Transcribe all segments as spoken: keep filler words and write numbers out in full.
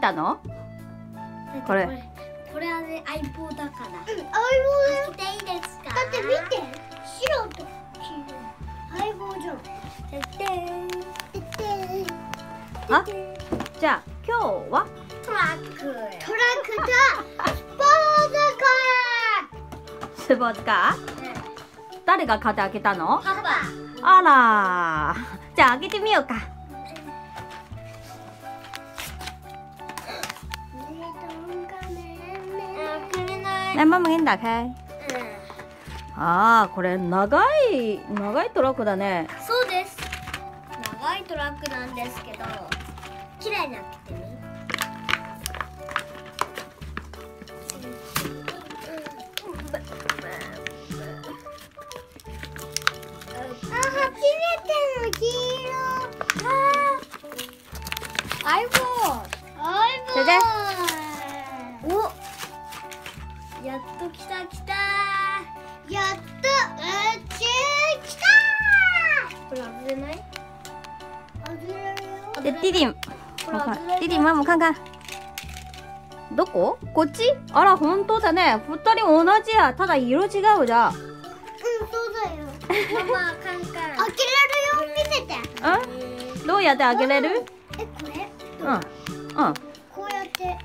たの？これ。 これはね、相棒だから。 相棒だよ。 来ていいですか？ だって見て、白と黄色。相棒じゃん。 てってーてってー。 あ、じゃあ今日はトラック。 トラックとスポーツカー。 スポーツカー？誰が買ってあげたの？ パパ。 あらー、じゃあ開けてみようか。来，妈妈给你打開。ああ、これ長い長いトラックだね。 そうです。長いトラックなんですけど、綺麗に開けてみ。 あ、初めての黄色。 相棒。 相じゃじゃお、やっと来た来た。 やっと宇宙来たこれ外れない？ ー。外れるよ。 で、ティディン、 これ外れない。 ティディン、ママ看看。どこ？こっち？あら、本当だね。二人同じや。ただ色違うじゃん。 うん、そうだよ。 ママカンカン。 開けられるよ。見せて。 うん？どうやって開けれる？ え、これ？ うん。うん。 こうやって。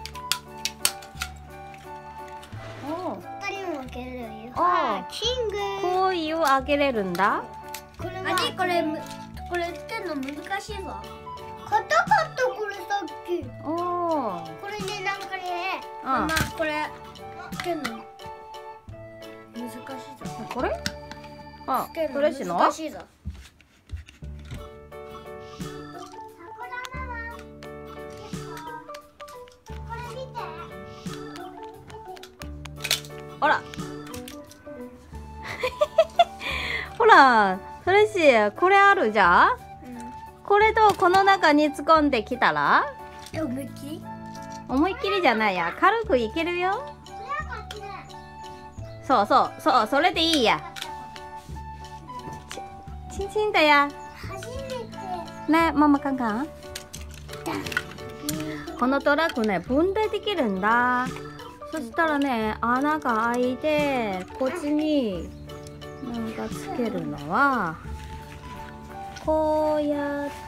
おー二人も開けれるよ。 あーキング。 こういう開けれるんだ。 これは。 あね、これむこれつけるの難しいぞ。 硬かったこれさっき。 おお。 これね、なんかね。 ママうこれつけるの難しいぞ。 ん。これ？あつけ、るフレッシュの？ 難しいぞ。 これ見て。 ほら。ほら、フレッシー、これあるじゃん？これとこの中に突っ込んできたら？ え、思いっきり？ 思いっきりじゃないや。軽くいけるよ。そうそうそう、それでいいや。ちんちんだや。 初めて。 ね、ママカンカン。このトラックね、分解できるんだ。そしたらね、穴が開いて、こっちになんかつけるのは、こうやって、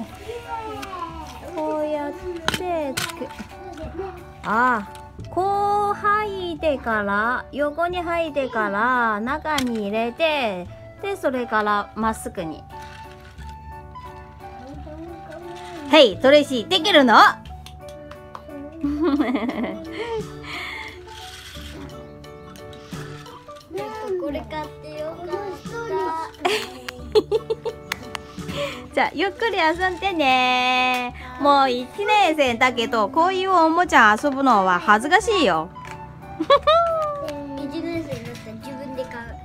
こうやってつけ、ああ、こう吐いてから、横に吐いてから、中に入れて、で、それからまっすぐに。へい、トレイシー、できるの？ これ買ってよかった。 じゃあ、ゆっくり遊んでね。もういちねん生だけど、こういうおもちゃ遊ぶのは恥ずかしいよ。 いちねん生になったら自分で買う。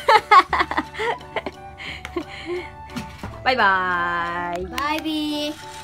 バイバーイ。 バイビー。